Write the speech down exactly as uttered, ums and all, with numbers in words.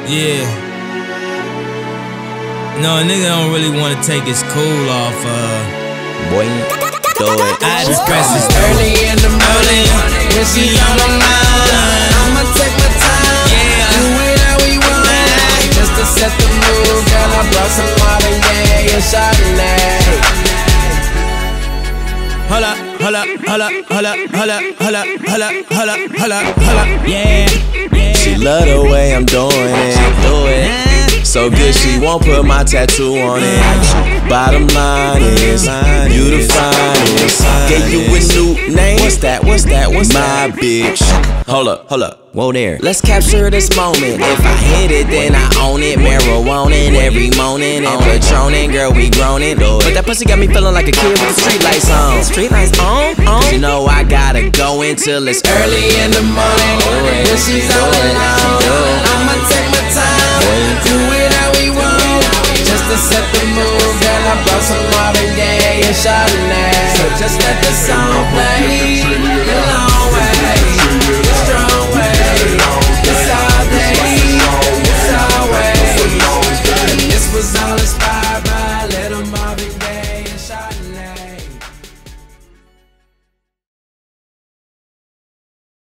Yeah. No, a nigga don't really want to take his cool off, uh Boy, throw it. I just press this early in the morning, when she's on the line, I'ma take my time, yeah. do it how we want, just to set the mood. Girl, I brought some Martini and Chardonnay. Hold up, hold up, hold up, hold up, hold up, hold up, hold up, hold up, hold up, hold up, yeah, yeah. She love the way I'm doing it, do it. So good she won't put my tattoo on it. Bottom line is, you the finest. Gave you a new name. What's that? What's that? What's my that? Bitch. Hold up, hold up. Whoa there. Let's capture this moment. If I hit it, then I own it. Marijuana every morning and Patronin', girl, we groanin'. But that pussy got me feeling like a kid with the street lights on. Street lights on, on. You know I gotta go until it's early in the morning. When she's all alone, I'ma take my time, do it how we want, just to set the mood. Girl, I brought some Martini and Chardonnay. So just let the song play.